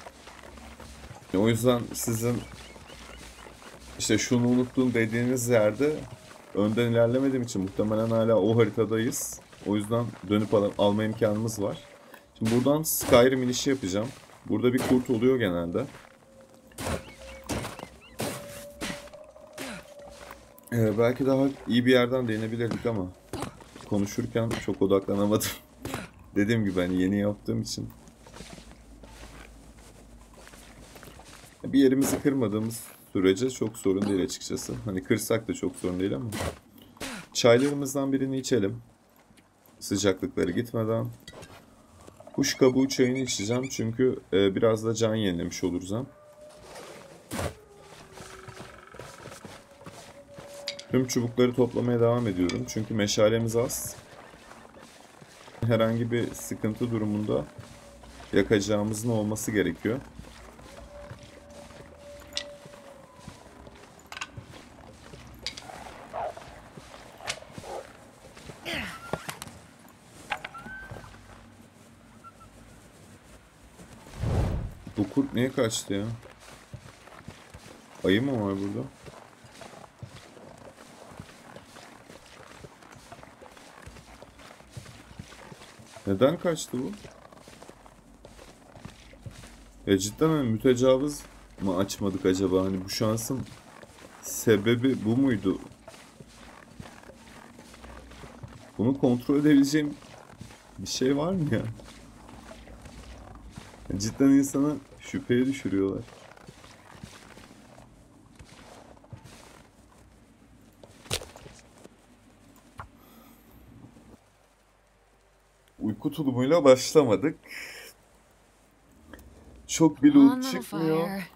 O yüzden sizin işte şunu unuttun dediğiniz yerde önden ilerlemediğim için muhtemelen hala o haritadayız. O yüzden dönüp alma imkanımız var. Şimdi buradan Skyrim inişi yapacağım. Burada bir kurt oluyor genelde. Belki daha iyi bir yerden denebilirdik ama konuşurken çok odaklanamadım. Dediğim gibi hani yeni yaptığım için. Bir yerimizi kırmadığımız sürece çok sorun değil açıkçası. Hani kırsak da çok sorun değil ama. Çaylarımızdan birini içelim. Sıcaklıkları gitmeden. Kuş kabuğu çayını içeceğim çünkü biraz da can yenilemiş oluruz hem. Tüm çubukları toplamaya devam ediyorum çünkü meşalemiz az. Herhangi bir sıkıntı durumunda yakacağımızın olması gerekiyor. Bu kurt niye kaçtı ya? Ayı mı var burada? Neden kaçtı bu? Ya cidden hani mütecavız mı açmadık acaba? Hani bu şansın sebebi bu muydu? Bunu kontrol edebileceğim bir şey var mı ya? Cidden insanı şüpheye düşürüyorlar. Uyku tulumuyla başlamadık. Çok bir Come on, loot little çıkmıyor. fire.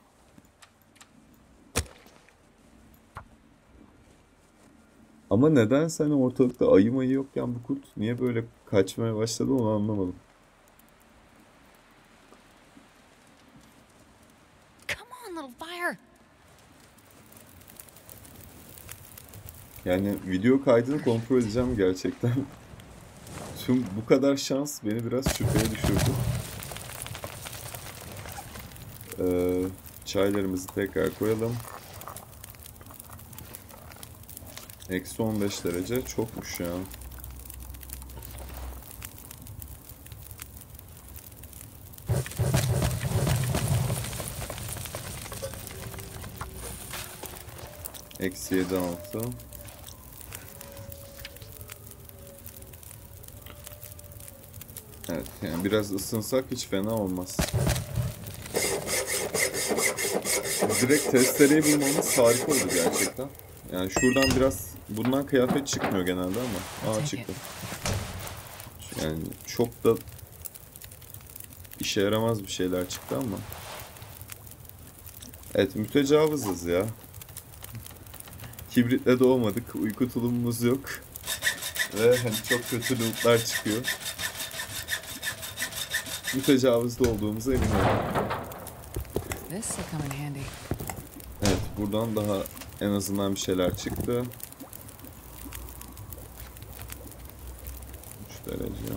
Ama neden sen ortalıkta ayı mayı yokken bu kurt niye böyle kaçmaya başladı onu anlamadım. Come on, little fire. Yani video kaydını kontrol edeceğim gerçekten. Tüm bu kadar şans beni biraz şüpheye düşürdü. Çaylarımızı tekrar koyalım. Eksi 15 derece çokmuş ya. Eksi 7 6. Evet yani biraz ısınsak hiç fena olmaz. Direkt testereyi bulmamız harika oldu gerçekten. Yani şuradan biraz bundan kıyafet çıkmıyor genelde ama çıktı. Yani çok da işe yaramaz bir şeyler çıktı ama. Evet mütecavızız ya. Kibritle doğmadık. Uyku tulumumuz yok. Ve hani çok kötü lootlar çıkıyor. Mütecavızda olduğumuza eminim. This will come in handy. Evet buradan daha en azından bir şeyler çıktı. derece.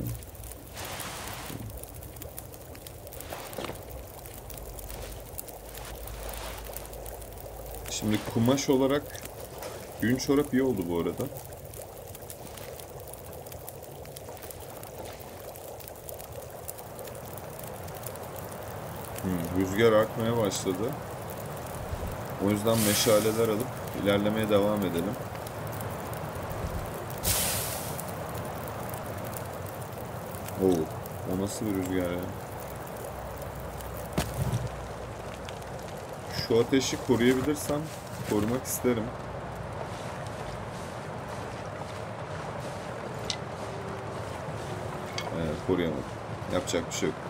Şimdi kumaş olarak yün çorap iyi oldu bu arada. Rüzgar artmaya başladı. O yüzden meşaleler alıp ilerlemeye devam edelim. Oo, o nasıl bir rüzgar ya? Şu ateşi koruyabilirsem korumak isterim. Koruyamadım. Yapacak bir şey yok.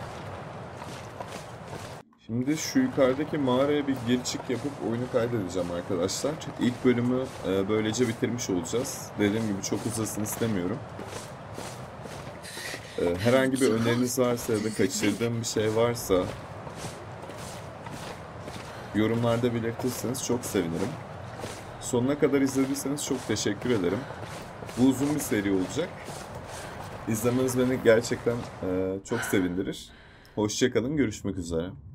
Şimdi şu yukarıdaki mağaraya bir geri çık yapıp oyunu kaydedeceğim arkadaşlar. İlk bölümü böylece bitirmiş olacağız. Dediğim gibi çok uzasın istemiyorum. Herhangi bir öneriniz varsa ya da kaçırdığım bir şey varsa yorumlarda belirtirseniz çok sevinirim. Sonuna kadar izlediyseniz çok teşekkür ederim. Bu uzun bir seri olacak. İzlemeniz beni gerçekten çok sevindirir. Hoşça kalın, görüşmek üzere.